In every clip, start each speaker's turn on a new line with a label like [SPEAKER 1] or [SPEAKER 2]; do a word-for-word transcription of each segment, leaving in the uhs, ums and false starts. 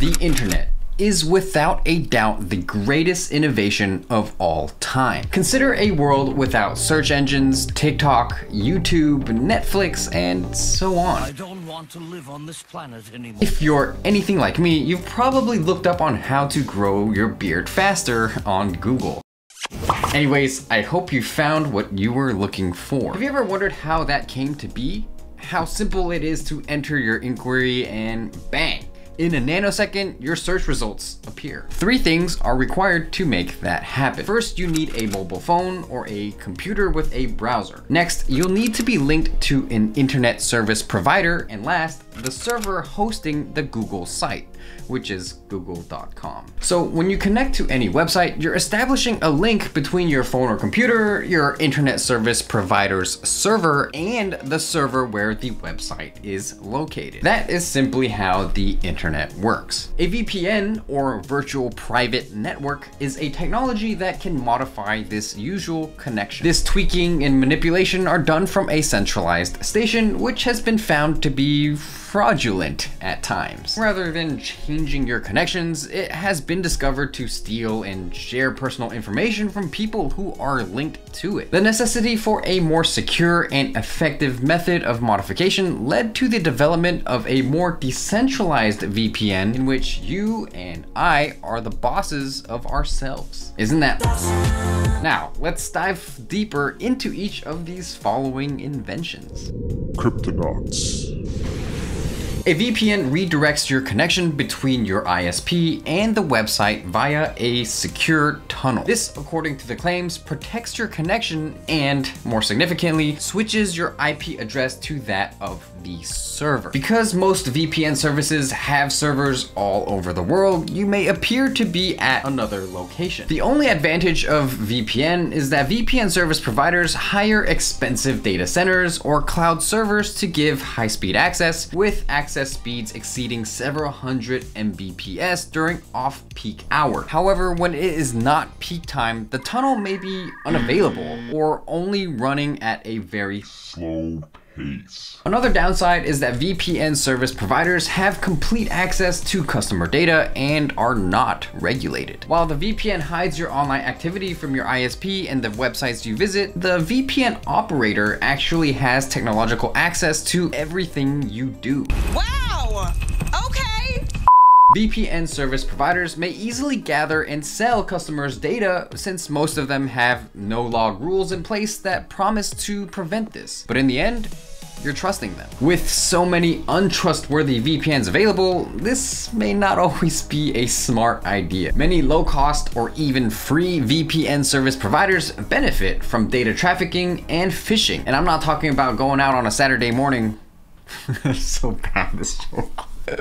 [SPEAKER 1] The internet is without a doubt the greatest innovation of all time. Consider a world without search engines, TikTok, YouTube, Netflix, and so on.
[SPEAKER 2] I don't want to live on this planet anymore.
[SPEAKER 1] If you're anything like me, you've probably looked up on how to grow your beard faster on Google. Anyways, I hope you found what you were looking for. Have you ever wondered how that came to be? How simple it is to enter your inquiry and bang! In a nanosecond, your search results appear. Three things are required to make that happen. First, you need a mobile phone or a computer with a browser. Next, you'll need to be linked to an internet service provider. And last, the server hosting the Google site, which is google dot com. So when you connect to any website, you're establishing a link between your phone or computer, your internet service provider's server, and the server where the website is located. That is simply how the internet works. A V P N, or virtual private network, is a technology that can modify this usual connection. This tweaking and manipulation are done from a centralized station, which has been found to be fraudulent at times. Rather than changing your connections, it has been discovered to steal and share personal information from people who are linked to it. The necessity for a more secure and effective method of modification led to the development of a more decentralized V P N in which you and I are the bosses of ourselves. Isn't that awesome? Now, let's dive deeper into each of these following inventions.
[SPEAKER 3] Cryptonauts.
[SPEAKER 1] A V P N redirects your connection between your I S P and the website via a secure tunnel. This, according to the claims, protects your connection and, more significantly, switches your I P address to that of the server. Because most V P N services have servers all over the world, you may appear to be at another location. The only advantage of V P N is that V P N service providers hire expensive data centers or cloud servers to give high-speed access, with access speeds exceeding several hundred megabits per second during off-peak hour. However, when it is not peak time, the tunnel may be unavailable or only running at a very
[SPEAKER 3] slow pace.
[SPEAKER 1] Another downside is that V P N service providers have complete access to customer data and are not regulated. While the V P N hides your online activity from your I S P and the websites you visit, the V P N operator actually has technological access to everything you do.
[SPEAKER 4] Wow! Okay!
[SPEAKER 1] V P N service providers may easily gather and sell customers' data since most of them have no-log rules in place that promise to prevent this. But in the end, you're trusting them. With so many untrustworthy V P Ns available, this may not always be a smart idea. Many low-cost or even free V P N service providers benefit from data trafficking and phishing. And I'm not talking about going out on a Saturday morning. So bad, this joke.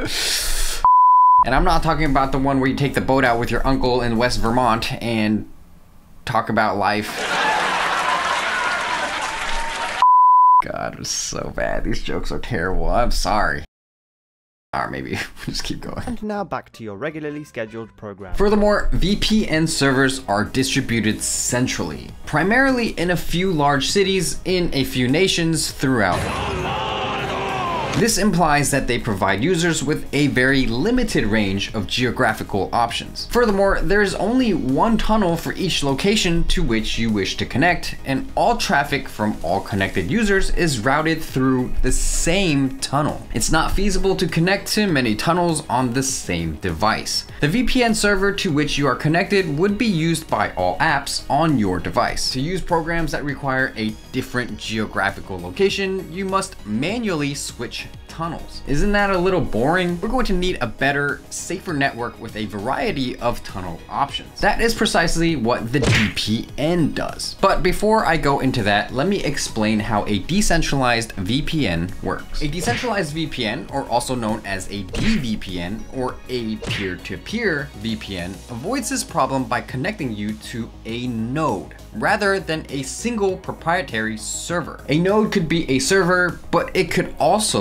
[SPEAKER 1] And I'm not talking about the one where you take the boat out with your uncle in West Vermont and talk about life. God, it's so bad. These jokes are terrible. I'm sorry. Or maybe we'll just keep going.
[SPEAKER 5] And now back to your regularly scheduled program.
[SPEAKER 1] Furthermore, V P N servers are distributed centrally, primarily in a few large cities in a few nations throughout. This implies that they provide users with a very limited range of geographical options. Furthermore, there is only one tunnel for each location to which you wish to connect, and all traffic from all connected users is routed through the same tunnel. It's not feasible to connect to many tunnels on the same device. The V P N server to which you are connected would be used by all apps on your device. To use programs that require a different geographical location, you must manually switch tunnels. Isn't that a little boring? We're going to need a better, safer network with a variety of tunnel options. That is precisely what the D P N does. But before I go into that, let me explain how a decentralized V P N works. A decentralized V P N, or also known as a D V P N or a peer-to-peer V P N, avoids this problem by connecting you to a node rather than a single proprietary server. A node could be a server, but it could also be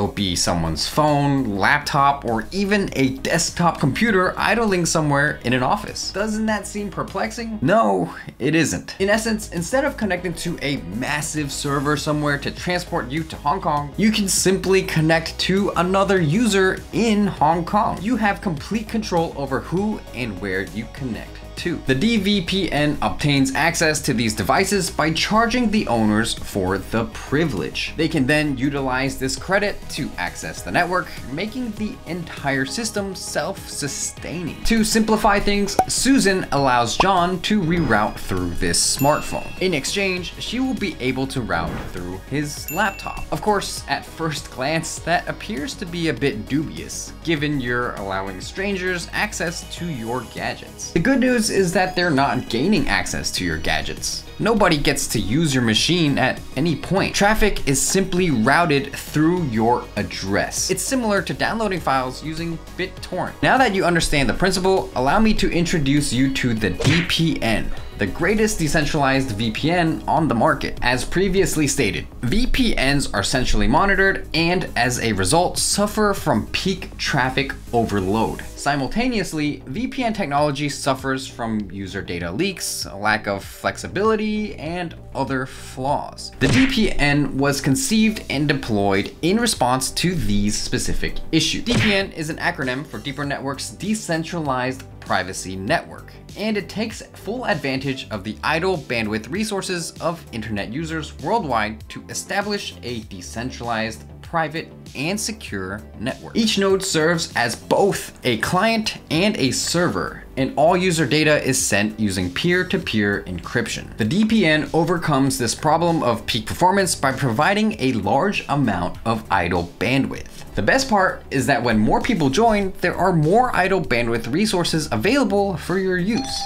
[SPEAKER 1] someone's phone, laptop, or even a desktop computer idling somewhere in an office. Doesn't that seem perplexing? No, it isn't. In essence, instead of connecting to a massive server somewhere to transport you to Hong Kong, you can simply connect to another user in Hong Kong. You have complete control over who and where you connect to. The D V P N obtains access to these devices by charging the owners for the privilege. They can then utilize this credit to access the network, making the entire system self-sustaining. To simplify things, Susan allows John to reroute through this smartphone. In exchange, she will be able to route through his laptop. Of course, at first glance, that appears to be a bit dubious, given you're allowing strangers access to your gadgets. The good news is that they're not gaining access to your gadgets. Nobody gets to use your machine at any point. Traffic is simply routed through your address. It's similar to downloading files using BitTorrent. Now that you understand the principle, allow me to introduce you to the D P N, the greatest decentralized V P N on the market. As previously stated, V P Ns are centrally monitored and as a result suffer from peak traffic overload. Simultaneously, V P N technology suffers from user data leaks, a lack of flexibility, and other flaws. The D P N was conceived and deployed in response to these specific issues. D P N is an acronym for Deeper Network's Decentralized Privacy Network, and it takes full advantage of the idle bandwidth resources of internet users worldwide to establish a decentralized, private, and secure network. Each node serves as both a client and a server, and all user data is sent using peer-to-peer encryption. The D P N overcomes this problem of peak performance by providing a large amount of idle bandwidth. The best part is that when more people join, there are more idle bandwidth resources available for your use.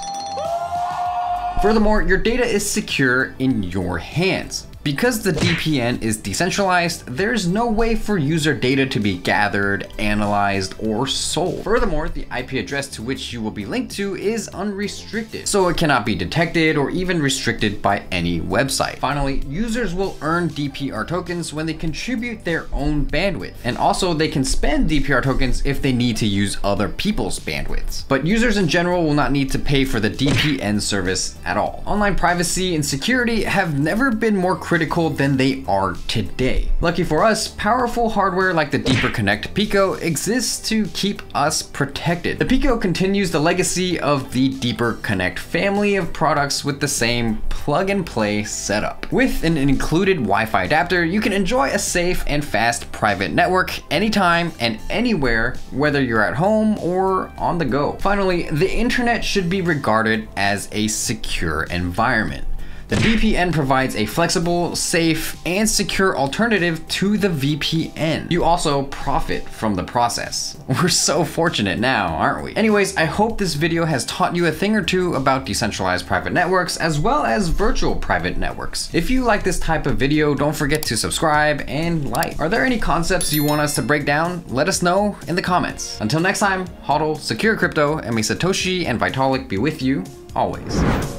[SPEAKER 1] Furthermore, your data is secure in your hands. Because the D P N is decentralized, there's no way for user data to be gathered, analyzed, or sold. Furthermore, the I P address to which you will be linked to is unrestricted, so it cannot be detected or even restricted by any website. Finally, users will earn D P R tokens when they contribute their own bandwidth, and also they can spend D P R tokens if they need to use other people's bandwidths. But users in general will not need to pay for the D P N service at all. Online privacy and security have never been more critical than they are today. Lucky for us, powerful hardware like the Deeper Connect Pico exists to keep us protected. The Pico continues the legacy of the Deeper Connect family of products with the same plug-and-play setup. With an included Wi-Fi adapter, you can enjoy a safe and fast private network anytime and anywhere, whether you're at home or on the go. Finally, the internet should be regarded as a secure environment. The D P N provides a flexible, safe, and secure alternative to the V P N. You also profit from the process. We're so fortunate now, aren't we? Anyways, I hope this video has taught you a thing or two about decentralized private networks as well as virtual private networks. If you like this type of video, don't forget to subscribe and like. Are there any concepts you want us to break down? Let us know in the comments. Until next time, hodl, secure crypto, and may Satoshi and Vitalik be with you always.